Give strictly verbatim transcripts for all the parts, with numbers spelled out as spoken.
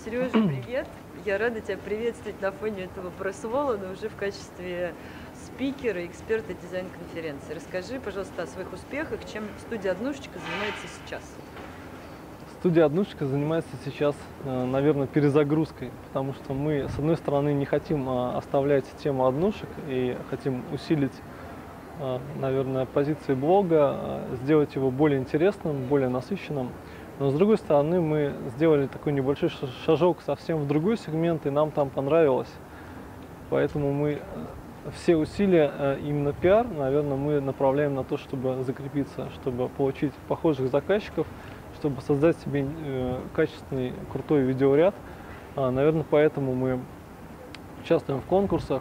Сережа, привет! Я рада тебя приветствовать на фоне этого пресс-вола, но уже в качестве спикера и эксперта дизайн-конференции. Расскажи, пожалуйста, о своих успехах, чем студия «Однушечка» занимается сейчас. Студия «Однушечка» занимается сейчас, наверное, перезагрузкой, потому что мы, с одной стороны, не хотим оставлять тему однушек и хотим усилить, наверное, позиции блога, сделать его более интересным, более насыщенным. Но, с другой стороны, мы сделали такой небольшой шажок совсем в другой сегмент, и нам там понравилось. Поэтому мы все усилия, именно пиар, наверное, мы направляем на то, чтобы закрепиться, чтобы получить похожих заказчиков, чтобы создать себе качественный, крутой видеоряд. Наверное, поэтому мы участвуем в конкурсах,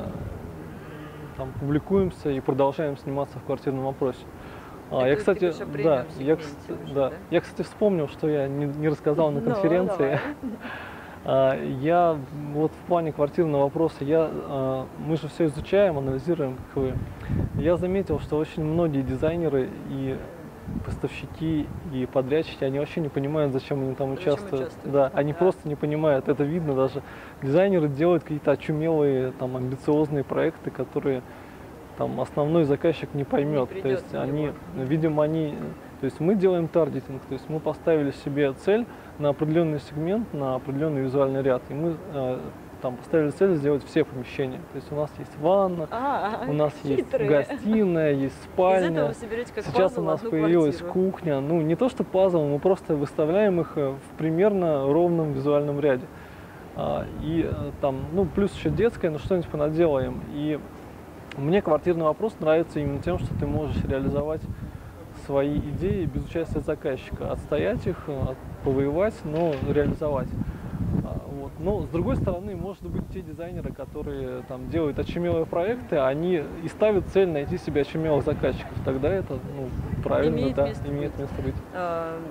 там, публикуемся и продолжаем сниматься в «Квартирном вопросе». А, я, кстати, да, я, уже, да, да? я, кстати, вспомнил, что я не, не рассказал на конференции. а, я вот в плане «Квартирного вопроса, я, а, мы же все изучаем, анализируем, как вы. Я заметил, что очень многие дизайнеры и поставщики, и подрядчики, они вообще не понимают, зачем они там участвуют. участвуют. Да, они да. просто не понимают, это видно даже. Дизайнеры делают какие-то очумелые, там, амбициозные проекты, которые... Там основной заказчик не поймет, не то есть они, видимо, они, то есть мы делаем таргетинг, то есть мы поставили себе цель на определенный сегмент, на определенный визуальный ряд, и мы э, там поставили цель сделать все помещения, то есть у нас есть ванна, а, у нас хитрые. есть гостиная, есть спальня, как сейчас у нас появилась квартиру. кухня, ну не то что пазл, мы просто выставляем их в примерно ровном визуальном ряде, а, и там, ну плюс еще детская, ну что-нибудь понаделаем, и мне «Квартирный вопрос» нравится именно тем, что ты можешь реализовать свои идеи без участия заказчика, отстоять их, повоевать, но реализовать. Вот. Но, с другой стороны, может быть, те дизайнеры, которые там делают очумелые проекты, они и ставят цель найти себе очумелых заказчиков. Тогда это ну, правильно, имеет да, место имеет быть. место быть. А...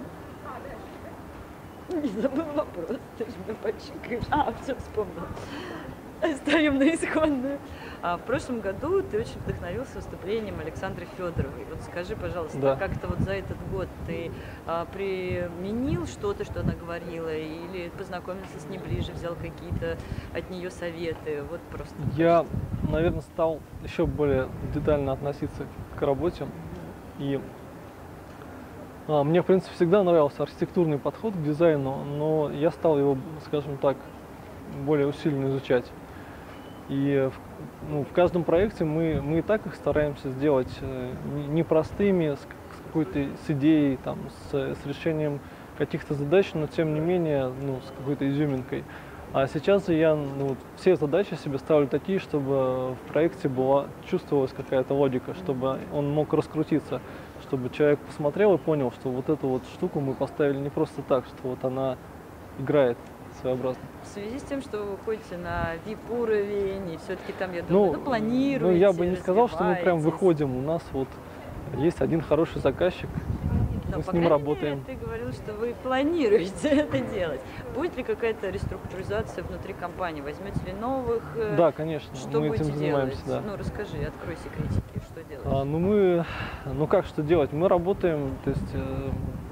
Не забыл вопрос, ты же меня подчикаешь. А, все вспомнил. Оставим на исходную. А в прошлом году ты очень вдохновился выступлением Александры Федоровой. Вот скажи, пожалуйста, да. как-то вот за этот год ты а, применил что-то, что она говорила, или познакомился с ней ближе, взял какие-то от нее советы? Вот просто. Я, наверное, стал еще более детально относиться к работе. И а, мне, в принципе, всегда нравился архитектурный подход к дизайну, но я стал его, скажем так, более усиленно изучать. И ну, в каждом проекте мы, мы и так их стараемся сделать непростыми, с, с какой-то с идеей, там, с, с решением каких-то задач, но тем не менее ну, с какой-то изюминкой. А сейчас же я ну, все задачи себе ставлю такие, чтобы в проекте была, чувствовалась какая-то логика, чтобы он мог раскрутиться, чтобы человек посмотрел и понял, что вот эту вот штуку мы поставили не просто так, что вот она играет своеобразно. В связи с тем, что вы выходите на ви ай пи-уровень, и все-таки там, я думаю, ну, ну планируете, ну, я бы не сказал, что мы прям выходим. У нас вот есть один хороший заказчик, но, мы с ним работаем. Мере, ты говорил, что вы планируете это делать. Будет ли какая-то реструктуризация внутри компании? Возьмете ли новых? Да, конечно. Что мы будете этим занимаемся, делать? да. Ну, расскажи, открой секретики, что делать? А, ну, мы, ну, как что делать? Мы работаем, то есть... Э,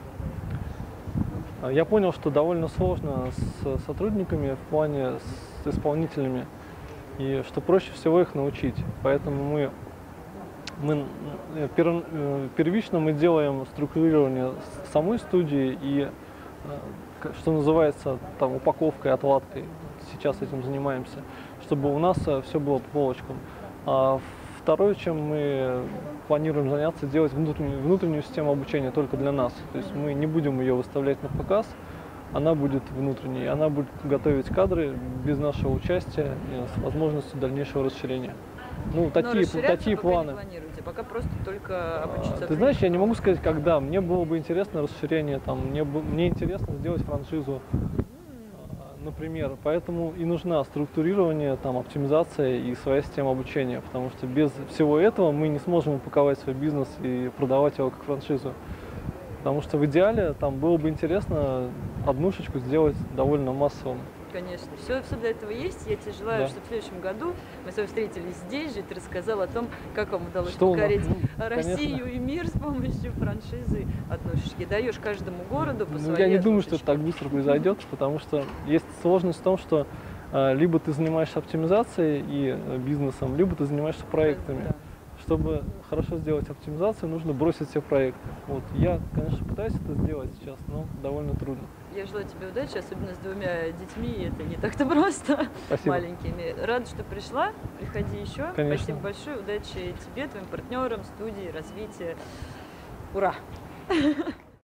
Я понял, что довольно сложно с сотрудниками в плане с исполнителями, и что проще всего их научить. Поэтому мы, мы пер, первично мы делаем структурирование самой студии и, что называется, там, упаковкой, отладкой. Сейчас этим занимаемся, чтобы у нас все было по полочкам. А второе, чем мы планируем заняться, делать внутреннюю, внутреннюю систему обучения только для нас. То есть мы не будем ее выставлять на показ, она будет внутренней, она будет готовить кадры без нашего участия с возможностью дальнейшего расширения. Ну, такие, такие планы. Пока просто только обучиться. Ты знаешь, я не могу сказать, когда. Мне было бы интересно расширение, там, мне, мне интересно сделать франшизу, например. Поэтому и нужна структурирование, там, оптимизация и своя система обучения, потому что без всего этого мы не сможем упаковать свой бизнес и продавать его как франшизу. Потому что в идеале там было бы интересно однушечку сделать довольно массовым. Конечно, все, все для этого есть. Я тебе желаю, Да. чтобы в следующем году мы с вами встретились здесь же, и ты рассказал о том, как вам удалось Что у нас? покорить Ну, Россию конечно. и мир с помощью франшизы однушечки. Даешь каждому городу по Ну, своей я не думаю, что однушечке. это так быстро произойдет, потому что есть сложность в том, что э, либо ты занимаешься оптимизацией и э, бизнесом, либо ты занимаешься проектами. Да. Чтобы хорошо сделать оптимизацию, нужно бросить все проекты. Вот я, конечно, пытаюсь это сделать сейчас, но довольно трудно. Я желаю тебе удачи, особенно с двумя детьми. Это не так-то просто. Спасибо. Маленькими. Рада, что пришла. Приходи еще. Конечно. Спасибо большое. Удачи тебе, твоим партнерам, студии, развития. Ура!